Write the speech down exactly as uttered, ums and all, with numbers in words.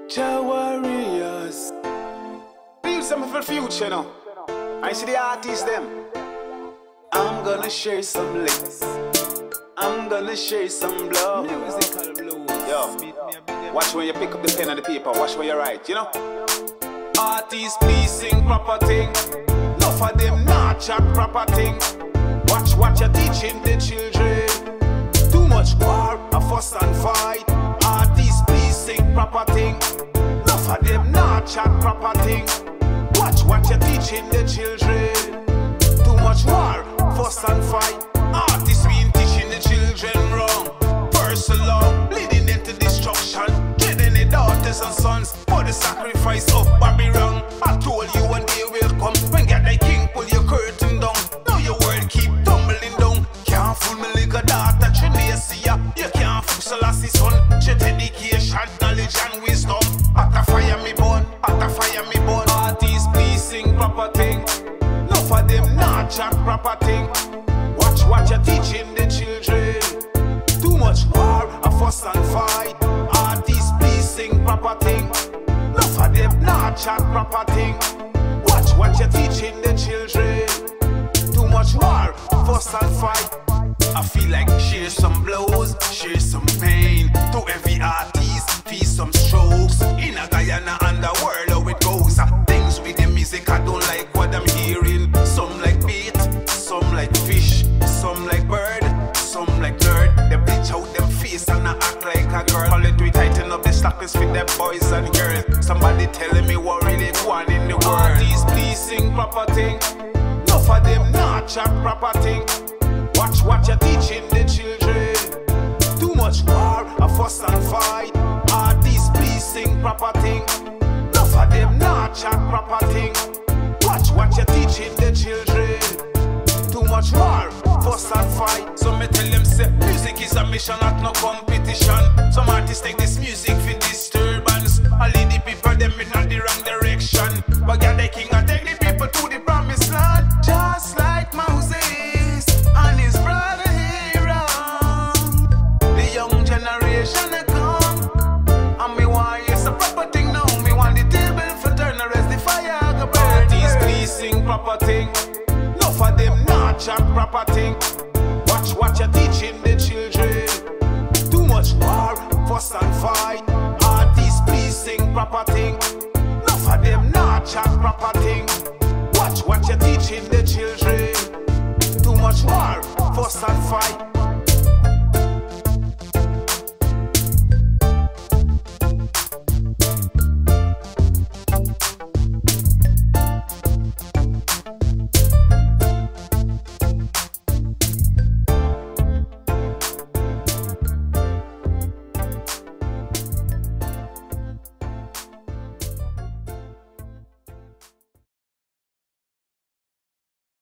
Jah Warriors. Leave some for the future, you know. I see the artists them. I'm gonna share some links. I'm gonna share some blow. Musical blues. Yo, watch when you pick up the pen and the paper. Watch when you write, you know. Artists, please sing proper thing. Enough of them not chat proper thing. Watch what you're teaching the children. Too much war, a fuss and fight. Artists, please sing proper thing. Enough of them not chat proper thing. Watch what you're teaching the children. Too much war, fuss and fight. Artists been teaching the children wrong. First along, leading them to destruction. Killing their daughters and sons for the sacrifice of Babylon. I told you one day will come when God the King pull your curtain down. Now your world keep tumbling down. Can't fool me like a daughter Trinesia. You can't fool Selassie son. She dedication, knowledge and wisdom. At a fire me born, at a fire me born. Artists please sing proper thing. Enough of them not chat proper thing. Watch what you're teaching the children. Too much war, a fuss and fight. Artists please sing proper thing. Enough of them not chat proper thing. Watch what you're teaching the children. Too much war, fuss and fight. I feel like share some blows, share some pain. To every artist, feel some strokes. In a Guyana and the world how it goes. Things with the music I don't like what I'm hearing. Some like beat, some like fish, some like bird, some like nerd. They bleach out them face and I act like a girl. All it we tighten up the stockings for them boys and girls. Somebody telling me what really going in the world. Artists please sing proper thing. Enough of them not chat proper thing. Watch what you're teaching the children. Too much war, a fuss and fight. Artists please sing proper thing. Enough of them not chat proper thing. Watch what you're teaching the children. Too much war, fuss and fight. So me tell them say music is a mission, not no competition. Some artists take this music for disturbance. I lead the people them in the wrong direction. But God the King I take the people to the promised land. Just like Moses and his brother Aaron. The young generation they come. And me want yes a proper thing now. Me want the table for turn the rest the fire go burn. Artists please sing proper thing. Enough of them not chat proper thing. Watch what you're teaching the children. Too much war, fuss and fight. Artists please sing proper thing. Enough of them not chat proper thing. Watch what you're teaching the children. Too much war, fuss and fight.